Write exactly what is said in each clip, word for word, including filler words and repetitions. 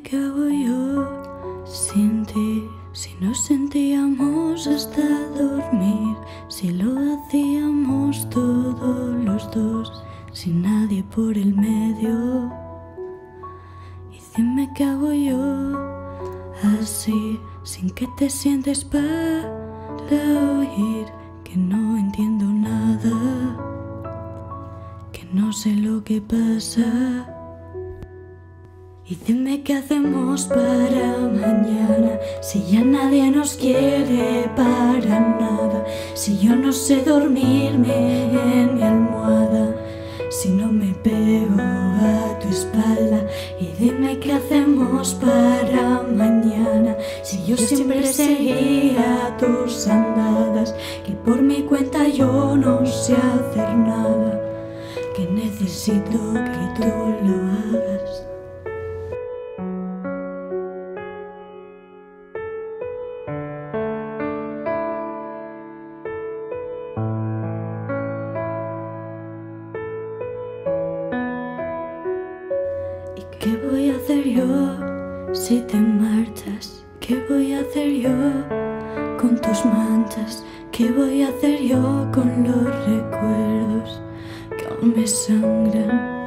¿qué hago yo sin ti? Si nos sentíamos hasta dormir, si lo hacíamos todos los dos, sin nadie por el medio. Y dime qué hago yo así, sin que te sientes para oír que no entiendo nada, que no sé lo que pasa. Y dime qué hacemos para mañana, si ya nadie nos quiere para nada, si yo no sé dormirme en mi almohada, si no me pego a tu espalda. Y dime qué hacemos para mañana, si yo siempre seguía tus andadas, que por mi cuenta yo no sé hacer nada, que necesito que tú lo hagas. ¿Qué voy a hacer yo si te marchas? ¿Qué voy a hacer yo con tus manchas? ¿Qué voy a hacer yo con los recuerdos que aún me sangran?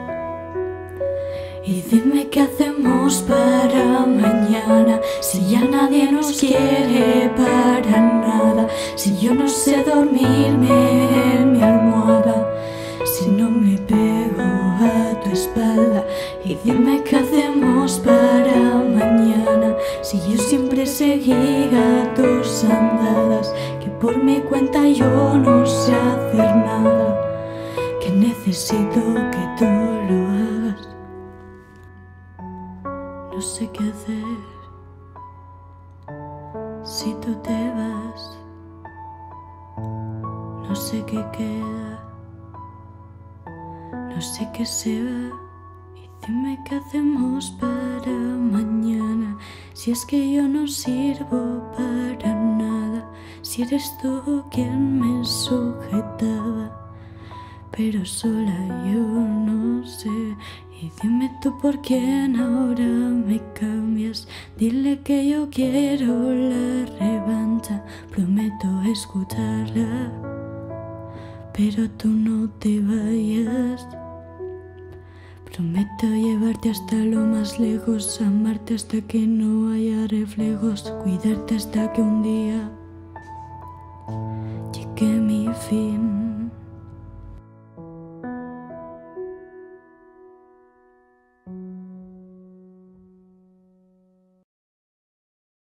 Y dime qué hacemos para mañana, si ya nadie nos quiere para nada, si yo no sé dormirme en mi almohada, si no me pego a tu espalda. Y dime qué hacemos para mañana, si yo siempre seguía tus andadas, que por mi cuenta yo no sé hacer nada, que necesito que tú lo hagas. No sé qué hacer si tú te vas, no sé qué queda, no sé qué se va. Y dime qué hacemos para mañana, si es que yo no sirvo para nada, si eres tú quien me sujetaba, pero sola yo no sé. Y dime tú por quién ahora me cambias, dile que yo quiero la revancha, prometo escucharla, pero tú no te vayas. Prometo llevarte hasta lo más lejos, amarte hasta que no haya reflejos, cuidarte hasta que un día llegue mi fin.